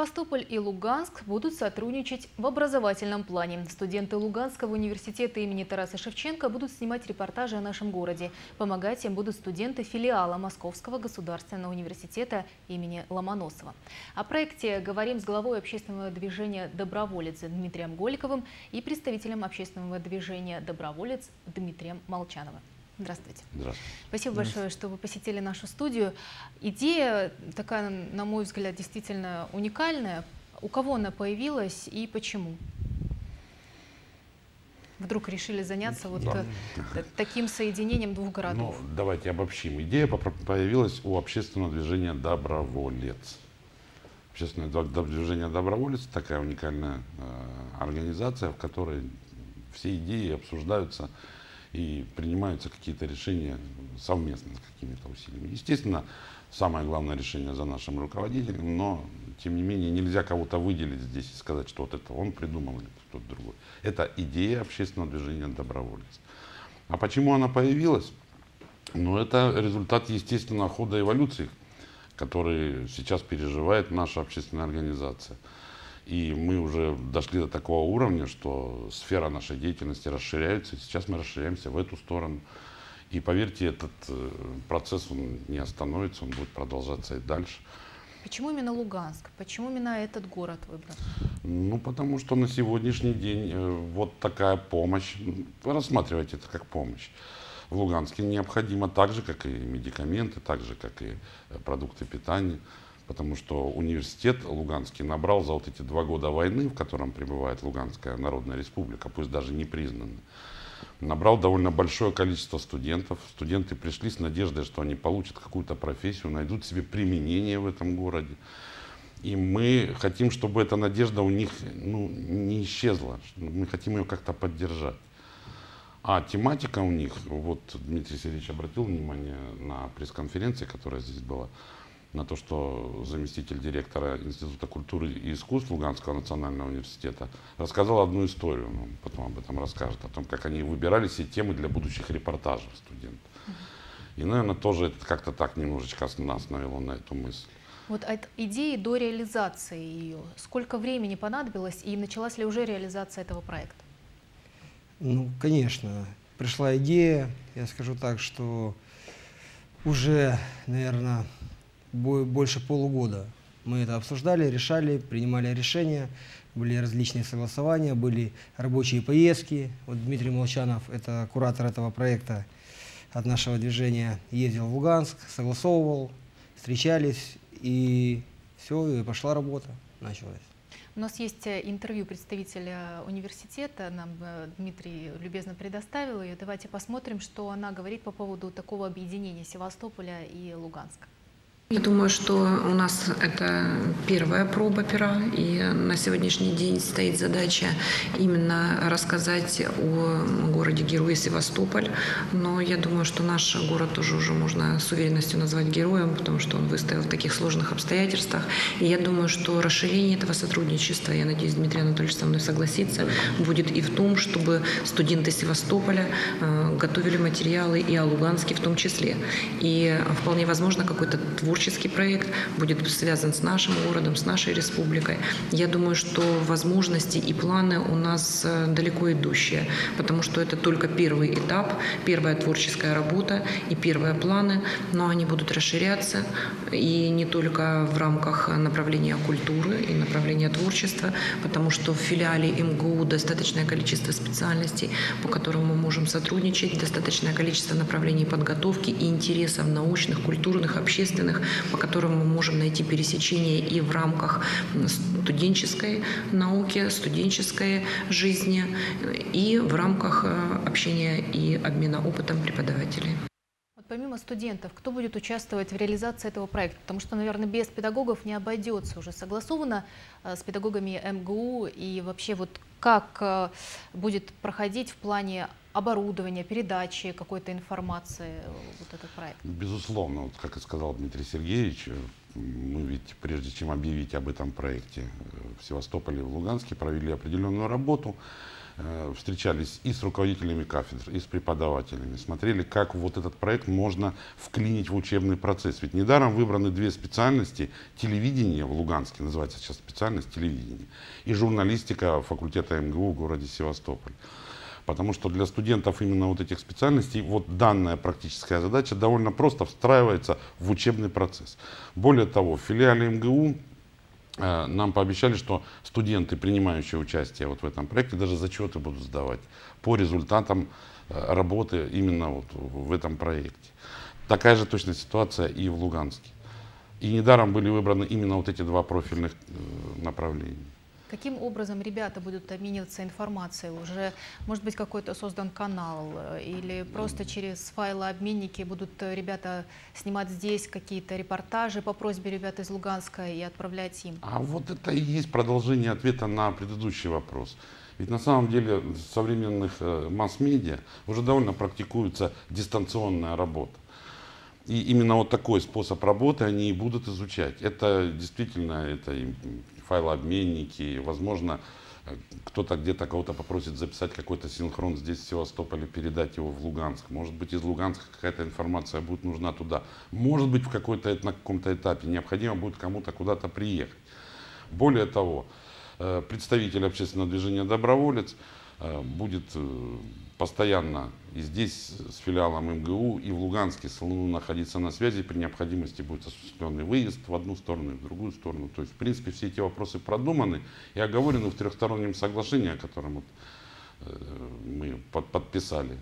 Севастополь и Луганск будут сотрудничать в образовательном плане. Студенты Луганского университета имени Тараса Шевченко будут снимать репортажи о нашем городе. Помогать им будут студенты филиала Московского государственного университета имени Ломоносова. О проекте говорим с главой общественного движения «Доброволец» Дмитрием Голиковым и представителем общественного движения «Доброволец» Дмитрием Молчановым. Здравствуйте. Здравствуйте. Спасибо большое, что вы посетили нашу студию. Идея такая, на мой взгляд, действительно уникальная. У кого она появилась и почему? Вдруг решили заняться таким соединением двух городов? Ну, давайте обобщим. Идея появилась у общественного движения «Доброволец». Общественное движение «Доброволец» – такая уникальная организация, в которой все идеи обсуждаются и принимаются какие-то решения совместно с какими-то усилиями. Естественно, самое главное решение за нашим руководителем, но, тем не менее, нельзя кого-то выделить здесь и сказать, что вот это он придумал или кто-то другой. Это идея общественного движения «Доброволец». А почему она появилась? Ну, это результат естественного хода эволюции, который сейчас переживает наша общественная организация. И мы уже дошли до такого уровня, что сфера нашей деятельности расширяется. И сейчас мы расширяемся в эту сторону. И поверьте, этот процесс он не остановится, он будет продолжаться и дальше. Почему именно Луганск? Почему именно этот город выбран? Ну, потому что на сегодняшний день вот такая помощь, рассматривайте это как помощь, в Луганске необходима так же, как и медикаменты, так же, как и продукты питания. Потому что университет Луганский набрал за вот эти 2 года войны, в котором пребывает Луганская Народная Республика, пусть даже не признанная, набрал довольно большое количество студентов. Студенты пришли с надеждой, что они получат какую-то профессию, найдут себе применение в этом городе. И мы хотим, чтобы эта надежда у них не исчезла. Мы хотим ее как-то поддержать. А тематика у них, вот Дмитрий Сергеевич обратил внимание на пресс-конференции, которая здесь была, на то, что заместитель директора Института культуры и искусств Луганского национального университета рассказал одну историю, он потом об этом расскажет, о том, как они выбирали все темы для будущих репортажей студентов. И, наверное, тоже это как-то так немножечко нас навело на эту мысль. Вот от идеи до реализации ее, сколько времени понадобилось и началась ли уже реализация этого проекта? Ну, конечно, пришла идея, я скажу так, что уже, наверное, больше полугода мы это обсуждали, решали, принимали решения, были различные согласования, были рабочие поездки. Вот Дмитрий Молчанов, это куратор этого проекта от нашего движения, ездил в Луганск, согласовывал, встречались, и все, и пошла работа, началась. У нас есть интервью представителя университета, нам Дмитрий любезно предоставил ее. Давайте посмотрим, что она говорит по поводу такого объединения Севастополя и Луганска. Я думаю, что у нас это первая проба пера, и на сегодняшний день стоит задача именно рассказать о городе-герое Севастополь. Но я думаю, что наш город тоже уже можно с уверенностью назвать героем, потому что он выстоял в таких сложных обстоятельствах. И я думаю, что расширение этого сотрудничества, я надеюсь, Дмитрий Анатольевич со мной согласится, будет и в том, чтобы студенты Севастополя готовили материалы и о Луганске в том числе. И вполне возможно, какой-то творческий проект будет связан с нашим городом, с нашей республикой. Я думаю, что возможности и планы у нас далеко идущие, потому что это только первый этап, первая творческая работа и первые планы, но они будут расширяться и не только в рамках направления культуры и направления творчества, потому что в филиале МГУ достаточное количество специальностей, по которым мы можем сотрудничать, достаточное количество направлений подготовки и интересов научных, культурных, общественных, по которым мы можем найти пересечение и в рамках студенческой науки, студенческой жизни, и в рамках общения и обмена опытом преподавателей. Вот помимо студентов, кто будет участвовать в реализации этого проекта? Потому что, наверное, без педагогов не обойдется. Уже согласовано с педагогами МГУ, и вообще вот как будет проходить в плане оборудования, передачи какой-то информации вот этот проект? Безусловно, вот, как и сказал Дмитрий Сергеевич, мы ведь прежде чем объявить об этом проекте в Севастополе и в Луганске провели определенную работу. встречались и с руководителями кафедр, и с преподавателями, смотрели, как вот этот проект можно вклинить в учебный процесс. Ведь недаром выбраны две специальности: телевидение в Луганске, называется сейчас специальность телевидения, и журналистика факультета МГУ в городе Севастополь. Потому что для студентов именно вот этих специальностей вот данная практическая задача довольно просто встраивается в учебный процесс. Более того, в филиале МГУ нам пообещали, что студенты, принимающие участие вот в этом проекте, даже зачеты будут сдавать по результатам работы именно вот в этом проекте. Такая же точная ситуация и в Луганске. И недаром были выбраны именно вот эти два профильных направления. Каким образом ребята будут обмениваться информацией? Уже, может быть, какой-то создан канал? Или просто через файлообменники будут ребята снимать здесь какие-то репортажи по просьбе ребят из Луганска и отправлять им? А вот это и есть продолжение ответа на предыдущий вопрос. Ведь на самом деле в современных масс-медиа уже довольно практикуется дистанционная работа. И именно вот такой способ работы они и будут изучать. Это действительно, это и файлообменники, возможно, кто-то где-то кого-то попросит записать какой-то синхрон здесь, в Севастополе, передать его в Луганск. Может быть, из Луганска какая-то информация будет нужна туда. Может быть, на каком-то этапе необходимо будет кому-то куда-то приехать. Более того, представитель общественного движения «Доброволец» будет постоянно и здесь с филиалом МГУ, и в Луганске находиться на связи. При необходимости будет осуществленный выезд в одну сторону и в другую сторону. То есть, в принципе, все эти вопросы продуманы и оговорены в трехстороннем соглашении, о котором мы подписали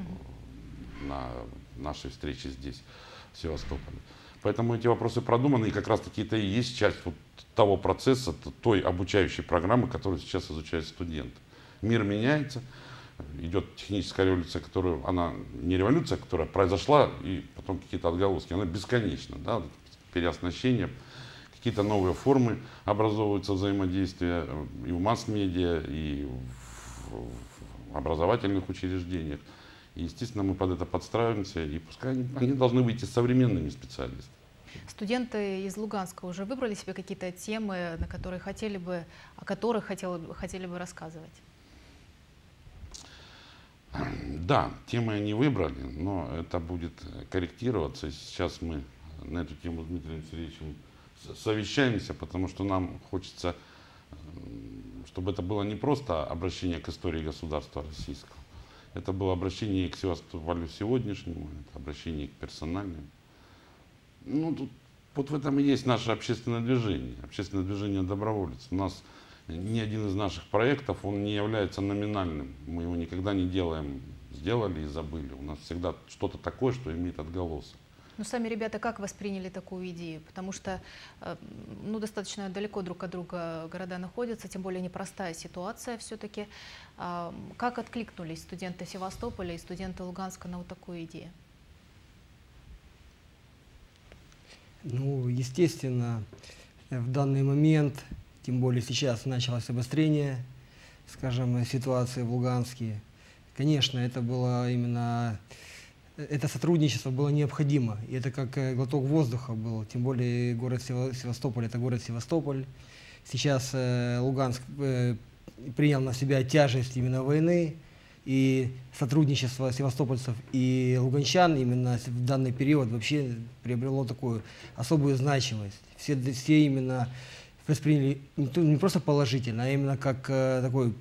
на нашей встрече здесь, в Севастополе. Поэтому эти вопросы продуманы, и как раз таки это и есть часть вот того процесса, той обучающей программы, которую сейчас изучают студенты. Мир меняется, идет техническая революция, она не революция, которая произошла, и потом какие-то отголоски, она бесконечна, да, переоснащение, какие-то новые формы образовываются взаимодействия и в масс-медиа, и в образовательных учреждениях. И, естественно, мы под это подстраиваемся, и пускай они должны выйти современными специалистами. Студенты из Луганска уже выбрали себе какие-то темы, о которых хотели бы рассказывать? Да, темы они выбрали, но это будет корректироваться. Сейчас мы на эту тему с Дмитрием Сергеевичем совещаемся, потому что нам хочется, чтобы это было не просто обращение к истории государства российского, это было обращение к Севастополю сегодняшнему, это обращение к персональному. Ну, тут, вот в этом и есть наше общественное движение «Доброволец». У нас ни один из наших проектов, он не является номинальным. Мы его никогда не делаем, сделали и забыли. У нас всегда что-то такое, что имеет отголосок. Ну, сами ребята как восприняли такую идею? Потому что достаточно далеко друг от друга города находятся, тем более непростая ситуация все-таки. Как откликнулись студенты Севастополя и студенты Луганска на вот такую идею? Ну, естественно, в данный момент, тем более сейчас началось обострение, скажем, ситуации в Луганске. Конечно, это сотрудничество было необходимо. И это как глоток воздуха был. Тем более город Севастополь — это город Севастополь. Сейчас Луганск принял на себя тяжесть именно войны. И сотрудничество севастопольцев и луганчан именно в данный период вообще приобрело такую особую значимость. Все именно восприняли не просто положительно, а именно как такой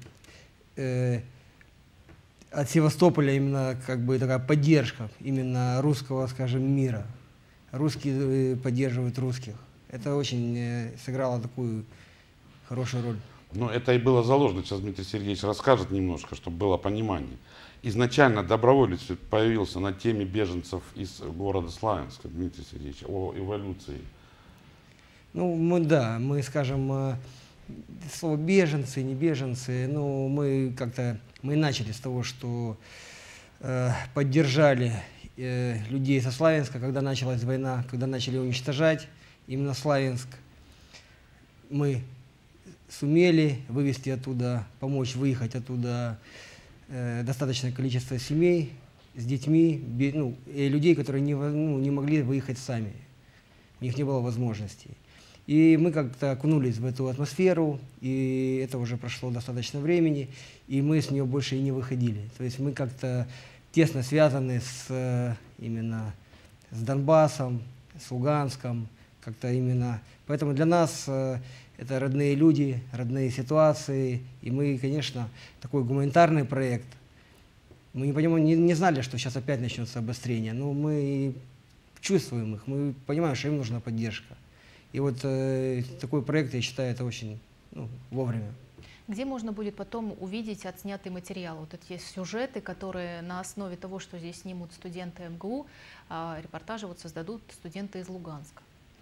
от Севастополя именно как бы такая поддержка именно русского, скажем, мира. Русские поддерживают русских. Это очень сыграло такую хорошую роль. Но это и было заложено, сейчас Дмитрий Сергеевич расскажет немножко, чтобы было понимание. Изначально «Доброволец» появился на теме беженцев из города Славянска, Дмитрий Сергеевич, о эволюции. Ну, мы скажем, слово «беженцы», «не беженцы», ну, мы начали с того, что поддержали людей со Славянска, когда началась война, когда начали уничтожать именно Славянск. Мы сумели вывести оттуда, помочь выехать оттуда достаточное количество семей с детьми, и людей, которые не могли выехать сами. У них не было возможностей. И мы как-то окунулись в эту атмосферу, и это уже прошло достаточно времени, и мы с нее больше и не выходили. То есть мы как-то тесно связаны именно с Донбассом, с Луганском, как-то именно. Поэтому для нас это родные люди, родные ситуации, и мы, конечно, такой гуманитарный проект. Мы не знали, что сейчас опять начнется обострение, но мы чувствуем их, мы понимаем, что им нужна поддержка. И вот такой проект, я считаю, это очень вовремя. Где можно будет потом увидеть отснятый материал? Вот эти есть сюжеты, которые на основе того, что здесь снимут студенты МГУ, репортажи вот создадут студенты из Луганска.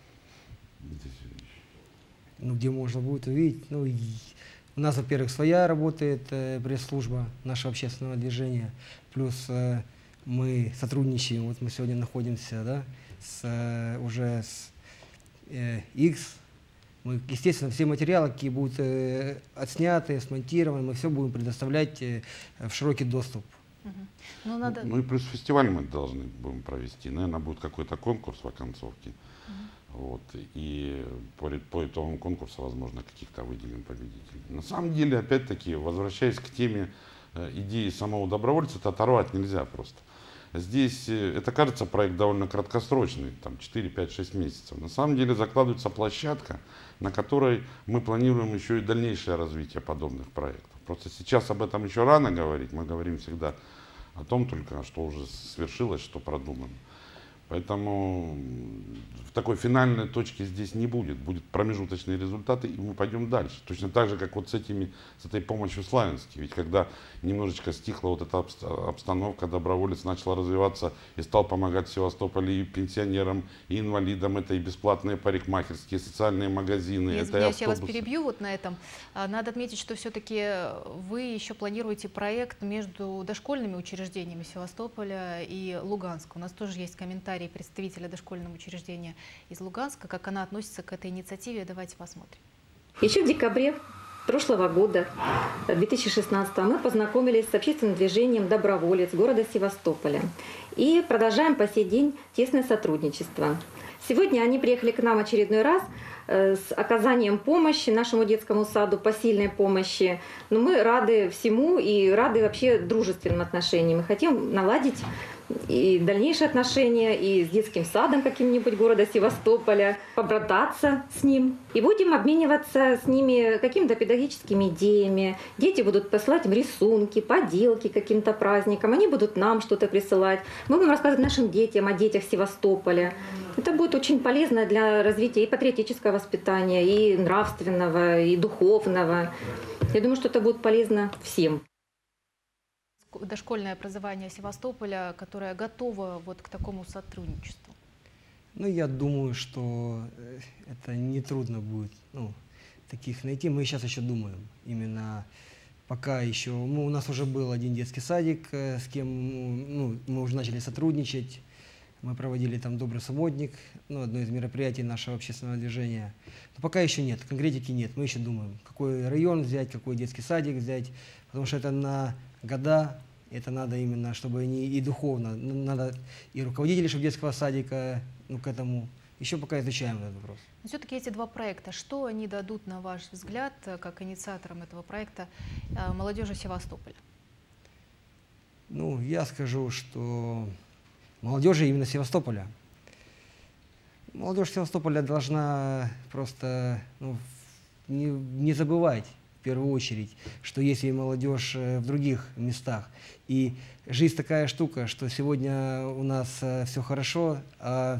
Где можно будет увидеть? У нас, во-первых, своя работает пресс-служба нашего общественного движения, плюс мы сотрудничаем, вот мы сегодня находимся, уже с X. Мы, естественно, все материалы, какие будут отсняты, смонтированы, мы все будем предоставлять в широкий доступ. Ну и плюс фестиваль мы должны будем провести. Наверное, будет какой-то конкурс в оконцовке. Вот, и по итогам конкурса, возможно, каких-то выделим победителей. На самом деле, опять-таки, возвращаясь к теме идеи самого добровольца, это оторвать нельзя просто. Здесь, это кажется, проект довольно краткосрочный, там 4, 5, 6 месяцев. На самом деле закладывается площадка, на которой мы планируем еще и дальнейшее развитие подобных проектов. Просто сейчас об этом еще рано говорить, мы говорим всегда о том только, что уже свершилось, что продумано. Поэтому в такой финальной точки здесь не будет. Будут промежуточные результаты, и мы пойдем дальше. Точно так же, как вот с этой помощью в Славянске. Ведь когда немножечко стихла вот эта обстановка, доброволец начал развиваться и стал помогать в Севастополе и пенсионерам, и инвалидам. Это и бесплатные парикмахерские, социальные магазины. Я извиняюсь, я вас перебью вот на этом. Надо отметить, что все-таки вы еще планируете проект между дошкольными учреждениями Севастополя и Луганска. У нас тоже есть комментарий представителя дошкольного учреждения из Луганска, как она относится к этой инициативе. Давайте посмотрим. Еще в декабре прошлого года, 2016, мы познакомились с общественным движением «Доброволец» города Севастополя и продолжаем по сей день тесное сотрудничество. Сегодня они приехали к нам очередной раз с оказанием помощи нашему детскому саду, посильной помощи. Но мы рады всему и рады вообще дружественным отношениям. Мы хотим наладить и дальнейшие отношения и с детским садом каким-нибудь города Севастополя, побрататься с ним. И будем обмениваться с ними какими-то педагогическими идеями. Дети будут посылать им рисунки, поделки каким-то праздникам. Они будут нам что-то присылать. Мы будем рассказывать нашим детям о детях Севастополя. Это будет очень полезно для развития и патриотического воспитания, и нравственного, и духовного. Я думаю, что это будет полезно всем. Дошкольное образование Севастополя, которое готово вот к такому сотрудничеству? Я думаю, что это нетрудно будет таких найти. Мы сейчас еще думаем. Именно пока еще... у нас уже был один детский садик, с кем мы уже начали сотрудничать. Мы проводили там «Добрый субботник», одно из мероприятий нашего общественного движения. Но пока еще нет, конкретики нет. Мы еще думаем, какой район взять, какой детский садик взять, потому что это на года, это надо именно, чтобы они и духовно, надо и руководители детского садика к этому. Еще пока изучаем этот вопрос. Но все-таки эти два проекта, что они дадут, на ваш взгляд, как инициаторам этого проекта, молодежи Севастополя? Я скажу, что молодежи именно Севастополя. Молодежь Севастополя должна просто не забывать, в первую очередь, что есть и молодежь в других местах. И жизнь такая штука, что сегодня у нас все хорошо, а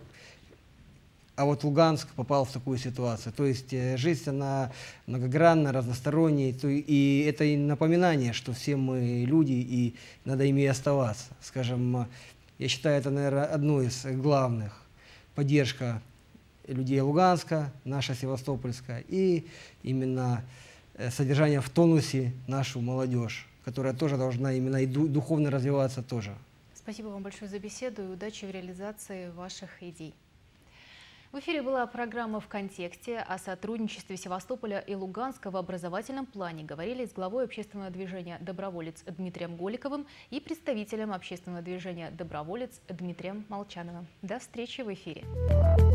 вот Луганск попал в такую ситуацию. То есть жизнь, она многогранна, разносторонняя, и это и напоминание, что все мы люди, и надо ими и оставаться. Скажем, я считаю, это, наверное, одно из главных. Поддержка людей Луганска, наша Севастопольская, и именно содержание в тонусе нашу молодежь, которая тоже должна именно и духовно развиваться тоже. Спасибо вам большое за беседу и удачи в реализации ваших идей. В эфире была программа «В контексте». О сотрудничестве Севастополя и Луганска в образовательном плане говорили с главой общественного движения «Доброволец» Дмитрием Голиковым и представителем общественного движения «Доброволец» Дмитрием Молчановым. До встречи в эфире.